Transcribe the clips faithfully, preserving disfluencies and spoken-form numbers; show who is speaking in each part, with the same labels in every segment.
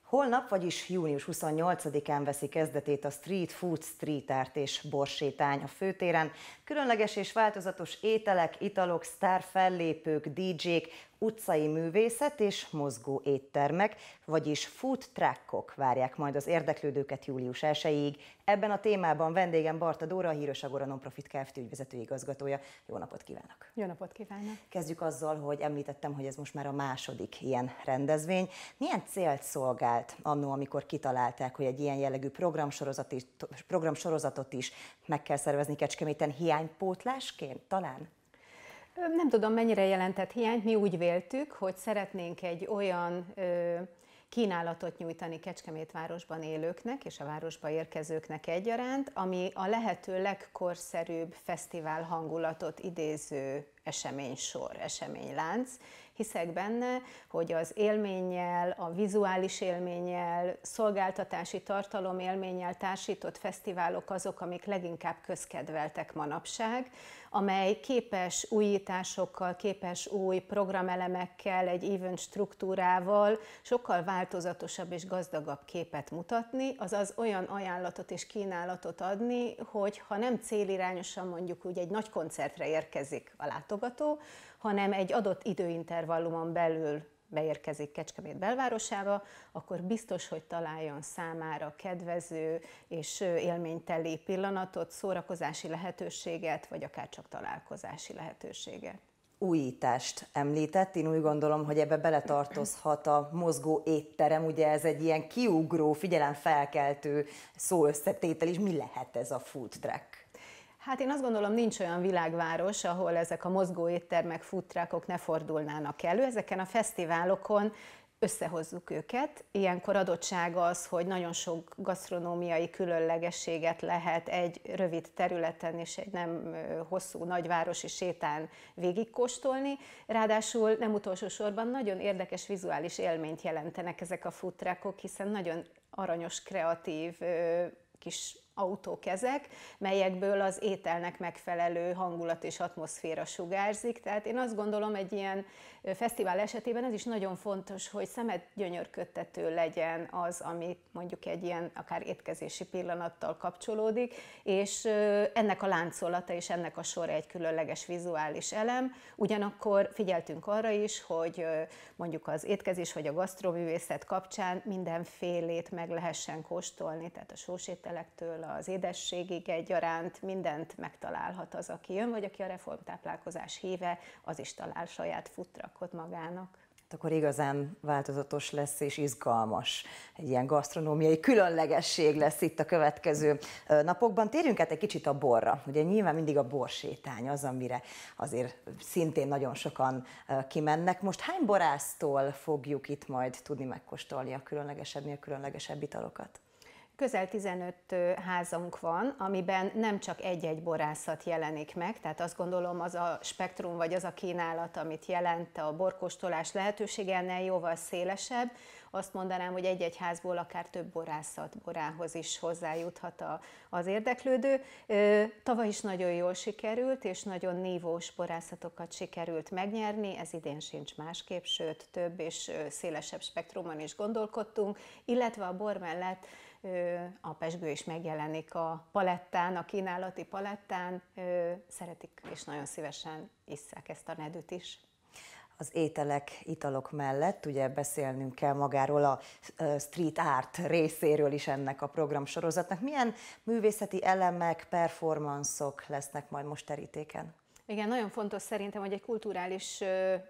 Speaker 1: Holnap, vagyis június huszonnyolcadikán veszi kezdetét a Street Food Street Art és borsétány a főtéren. Különleges és változatos ételek, italok, sztárfellépők, dé jék, utcai művészet és mozgó éttermek, vagyis food truckok várják majd az érdeklődőket július elsejéig. Ebben a témában vendégem Barta Dóra, a Híros Agora Nonprofit Kft. Ügyvezető igazgatója. Jó napot kívánok!
Speaker 2: Jó napot kívánok! Kezdjük
Speaker 1: azzal, hogy említettem, hogy ez most már a második ilyen rendezvény. Milyen célt szolgált annó, amikor kitalálták, hogy egy ilyen jellegű programsorozat is, programsorozatot is meg kell szervezni Kecskeméten, hiánypótlásként talán?
Speaker 2: Nem tudom, mennyire jelentett hiányt. Mi úgy véltük, hogy szeretnénk egy olyan ö, kínálatot nyújtani Kecskemét városban élőknek és a városba érkezőknek egyaránt, ami a lehető legkorszerűbb fesztivál hangulatot idéző eseménysor, eseménylánc. Hiszek benne, hogy az élménnyel, a vizuális élménnyel, szolgáltatási tartalom élménnyel társított fesztiválok azok, amik leginkább közkedveltek manapság, amely képes újításokkal, képes új programelemekkel, egy event struktúrával sokkal változatosabb és gazdagabb képet mutatni, azaz olyan ajánlatot és kínálatot adni, hogy ha nem célirányosan mondjuk úgy egy nagy koncertre érkezik a látogató, hanem egy adott időintervallumon belül beérkezik Kecskemét belvárosába, akkor biztos, hogy találjon számára kedvező és élményteli pillanatot, szórakozási lehetőséget, vagy akár csak találkozási lehetőséget.
Speaker 1: Újítást említett, én úgy gondolom, hogy ebbe beletartozhat a mozgó étterem, ugye ez egy ilyen kiugró, figyelemfelkeltő szóösszetétel is. Mi lehet ez a food truck?
Speaker 2: Hát én azt gondolom, nincs olyan világváros, ahol ezek a mozgó éttermek, food truckok ne fordulnának elő. Ezeken a fesztiválokon összehozzuk őket. Ilyenkor adottság az, hogy nagyon sok gasztronómiai különlegességet lehet egy rövid területen és egy nem hosszú nagyvárosi sétán végigkóstolni. Ráadásul nem utolsó sorban nagyon érdekes vizuális élményt jelentenek ezek a food truckok, hiszen nagyon aranyos, kreatív kis autók ezek, melyekből az ételnek megfelelő hangulat és atmoszféra sugárzik. Tehát én azt gondolom, egy ilyen fesztivál esetében ez is nagyon fontos, hogy szemedgyönyörködtető legyen az, ami mondjuk egy ilyen akár étkezési pillanattal kapcsolódik, és ennek a láncolata és ennek a sora egy különleges vizuális elem. Ugyanakkor figyeltünk arra is, hogy mondjuk az étkezés vagy a gasztroművészet kapcsán mindenfélét meg lehessen kóstolni, tehát a sósételektől az édességig egyaránt mindent megtalálhat az, aki jön, vagy aki a reformtáplálkozás híve, az is talál saját food truckot magának.
Speaker 1: Akkor igazán változatos lesz és izgalmas. Egy ilyen gasztronómiai különlegesség lesz itt a következő napokban. Térjünk át egy kicsit a borra. Ugye nyilván mindig a borsétány az, amire azért szintén nagyon sokan kimennek. Most hány borásztól fogjuk itt majd tudni megkóstolni a különlegesebbnél különlegesebb italokat?
Speaker 2: Közel tizenöt házunk van, amiben nem csak egy-egy borászat jelenik meg, tehát azt gondolom az a spektrum vagy az a kínálat, amit jelent a borkóstolás lehetősége, ennél jóval szélesebb. Azt mondanám, hogy egy-egy házból akár több borászat borához is hozzájuthat a, az érdeklődő. Tavaly is nagyon jól sikerült, és nagyon nívós borászatokat sikerült megnyerni, ez idén sincs másképp, sőt több és szélesebb spektrumon is gondolkodtunk, illetve a bor mellett a pezsgő is megjelenik a palettán, a kínálati palettán, szeretik és nagyon szívesen isszák ezt a nedűt is.
Speaker 1: Az ételek, italok mellett ugye beszélnünk kell magáról a street art részéről is ennek a programsorozatnak. Milyen művészeti elemek, performanszok lesznek majd most terítéken?
Speaker 2: Igen, nagyon fontos szerintem, hogy egy kulturális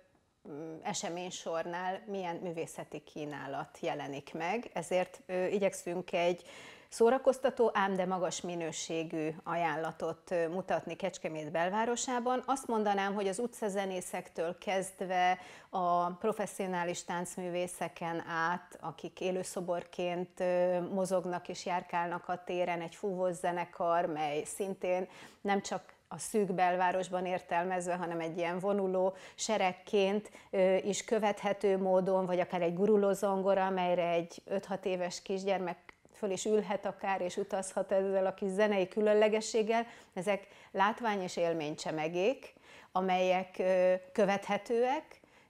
Speaker 2: eseménysornál milyen művészeti kínálat jelenik meg, ezért ö, igyekszünk egy szórakoztató, ám de magas minőségű ajánlatot mutatni Kecskemét belvárosában. Azt mondanám, hogy az utcazenészektől kezdve a professzionális táncművészeken át, akik élőszoborként mozognak és járkálnak a téren, egy fúvós zenekar, mely szintén nem csak a szűk belvárosban értelmezve, hanem egy ilyen vonuló seregként is követhető módon, vagy akár egy guruló zongora, amelyre egy öt-hat éves kisgyermek föl is ülhet akár, és utazhat ezzel a kis zenei különlegességgel. Ezek látvány és élménycsemegék, amelyek követhetőek,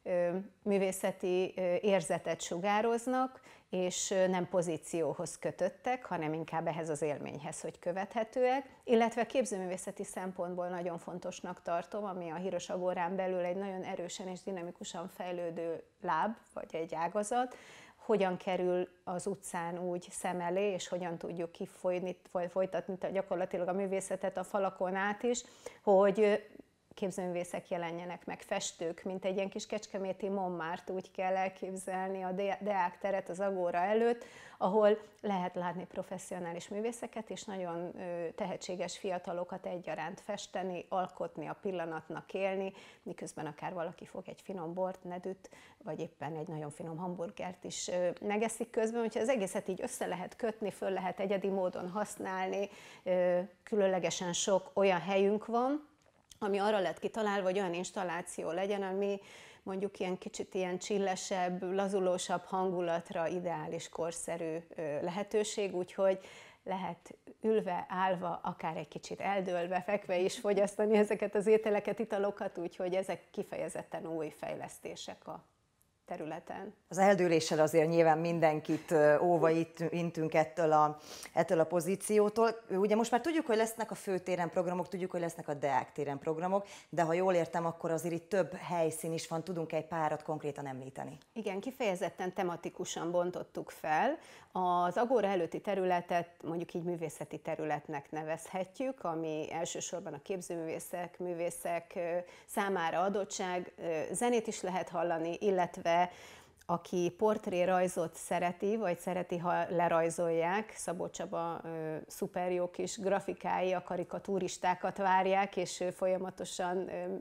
Speaker 2: művészeti érzetet sugároznak, és nem pozícióhoz kötöttek, hanem inkább ehhez az élményhez, hogy követhetőek, illetve képzőművészeti szempontból nagyon fontosnak tartom, ami a Híros Agórán belül egy nagyon erősen és dinamikusan fejlődő láb, vagy egy ágazat, hogyan kerül az utcán úgy szem elé, és hogyan tudjuk kifolyni, folytatni gyakorlatilag a művészetet a falakon át is, hogy képzőművészek jelenjenek meg, festők, mint egy ilyen kis kecskeméti Montmartre, úgy kell elképzelni a Deák teret az Agóra előtt, ahol lehet látni professzionális művészeket, és nagyon tehetséges fiatalokat egyaránt festeni, alkotni, a pillanatnak élni, miközben akár valaki fog egy finom bort, nedűt, vagy éppen egy nagyon finom hamburgert is megeszik közben, úgyhogy az egészet így össze lehet kötni, föl lehet egyedi módon használni, különlegesen sok olyan helyünk van, ami arra lett kitalálva, hogy olyan installáció legyen, ami mondjuk ilyen kicsit ilyen csillesebb, lazulósabb hangulatra ideális, korszerű lehetőség, úgyhogy lehet ülve, állva, akár egy kicsit eldőlve, fekve is fogyasztani ezeket az ételeket, italokat, úgyhogy ezek kifejezetten új fejlesztések a területen.
Speaker 1: Az eldőléssel azért nyilván mindenkit óva intünk ettől a, ettől a pozíciótól. Ugye most már tudjuk, hogy lesznek a főtéren programok, tudjuk, hogy lesznek a Deák téren programok, de ha jól értem, akkor azért itt több helyszín is van, tudunk egy párat konkrétan említeni?
Speaker 2: Igen, kifejezetten tematikusan bontottuk fel. Az Agóra előtti területet mondjuk így művészeti területnek nevezhetjük, ami elsősorban a képzőművészek, művészek számára adottság, zenét is lehet hallani, illetve aki portrérajzot szereti, vagy szereti, ha lerajzolják, Szabó Csaba ö, szuper jó kis grafikái a karikaturistákat várják, és ö, folyamatosan ö,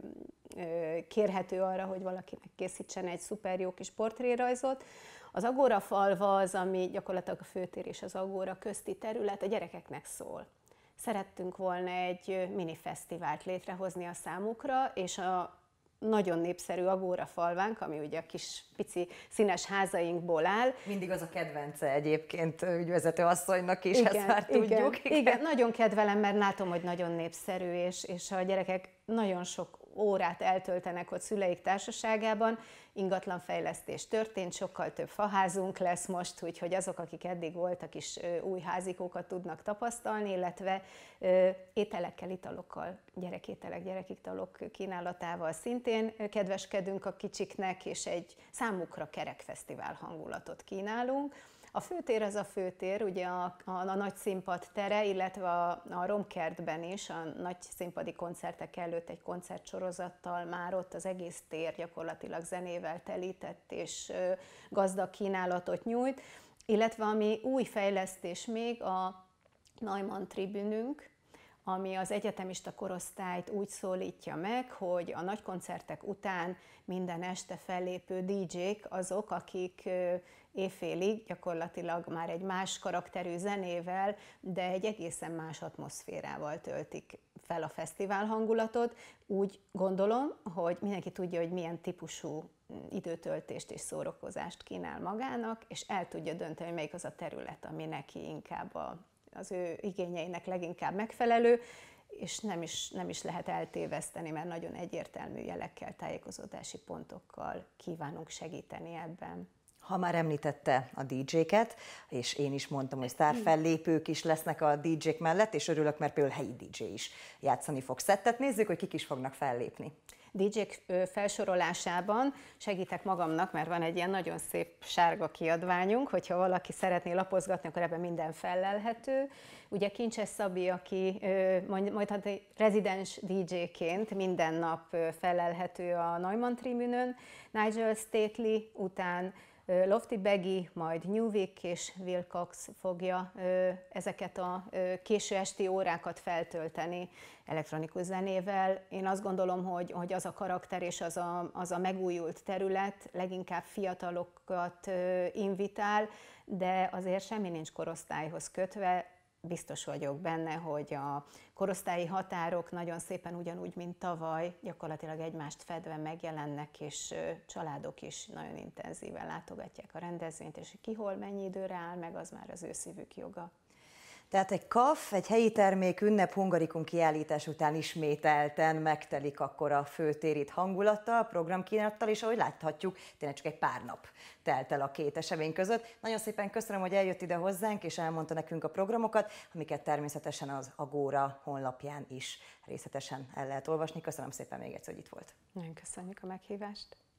Speaker 2: ö, kérhető arra, hogy valakinek készítsen egy szuper jó kis portrérajzot. Az Agóra falva az, ami gyakorlatilag a főtér és az Agóra közti terület, a gyerekeknek szól. Szerettünk volna egy mini fesztivált létrehozni a számukra, és a nagyon népszerű Agóra falvánk, ami ugye a kis pici színes házainkból áll.
Speaker 1: Mindig az a kedvence egyébként ügyvezető asszonynak is,
Speaker 2: igen,
Speaker 1: ezt már
Speaker 2: igen,
Speaker 1: tudjuk.
Speaker 2: Igen. igen, nagyon kedvelem, mert látom, hogy nagyon népszerű, és, és a gyerekek nagyon sok órát eltöltenek ott szüleik társaságában. Ingatlanfejlesztés történt, sokkal több faházunk lesz most, úgyhogy azok, akik eddig voltak is, új házikókat tudnak tapasztalni, illetve ételekkel, italokkal, gyerekételek, gyerekitalok kínálatával szintén kedveskedünk a kicsiknek, és egy számukra kerekfesztivál hangulatot kínálunk. A főtér az a főtér, ugye a, a, a nagy színpad tere, illetve a, a Romkertben is, a nagy színpadi koncertek előtt egy koncertsorozattal már ott az egész tér gyakorlatilag zenével telített és ö, gazdag kínálatot nyújt, illetve ami új fejlesztés még a Neumann tribününk, ami az egyetemista korosztályt úgy szólítja meg, hogy a nagy koncertek után minden este fellépő dé dzsék azok, akik éjfélig gyakorlatilag már egy más karakterű zenével, de egy egészen más atmoszférával töltik fel a fesztivál hangulatot. Úgy gondolom, hogy mindenki tudja, hogy milyen típusú időtöltést és szórakozást kínál magának, és el tudja dönteni, hogy melyik az a terület, ami neki inkább a az ő igényeinek leginkább megfelelő, és nem is, nem is lehet eltéveszteni, mert nagyon egyértelmű jelekkel, tájékozódási pontokkal kívánunk segíteni ebben.
Speaker 1: Ha már említette a dé dzséket, és én is mondtam, hogy sztárfellépők is lesznek a dé dzsék mellett, és örülök, mert például helyi dé dzsé is játszani fog szettet. Nézzük, hogy kik is fognak fellépni.
Speaker 2: dé dzsék felsorolásában segítek magamnak, mert van egy ilyen nagyon szép sárga kiadványunk, hogyha valaki szeretné lapozgatni, akkor ebben minden fellelhető. Ugye Kincses Szabi, aki majd rezidens dé dzséként minden nap fellelhető a Neumann tribünön, Nigel Stately után Lofty Beggy, majd Newwick és Wilcox fogja ezeket a késő esti órákat feltölteni elektronikus zenével. Én azt gondolom, hogy, hogy az a karakter és az a, az a megújult terület leginkább fiatalokat invitál, de azért semmi nincs korosztályhoz kötve. Biztos vagyok benne, hogy a korosztályi határok nagyon szépen ugyanúgy, mint tavaly, gyakorlatilag egymást fedve megjelennek, és családok is nagyon intenzíven látogatják a rendezvényt, és ki hol mennyi időre áll meg, az már az ő szívük joga.
Speaker 1: Tehát egy kaff, egy helyi termék ünnep Hungarikum kiállítás után ismételten megtelik akkor a főtér itt hangulattal, programkínálattal, és ahogy láthatjuk, tényleg csak egy pár nap telt el a két esemény között. Nagyon szépen köszönöm, hogy eljött ide hozzánk, és elmondta nekünk a programokat, amiket természetesen az Agora honlapján is részletesen el lehet olvasni. Köszönöm szépen még egyszer, hogy itt volt.
Speaker 2: Nagyon köszönjük a meghívást.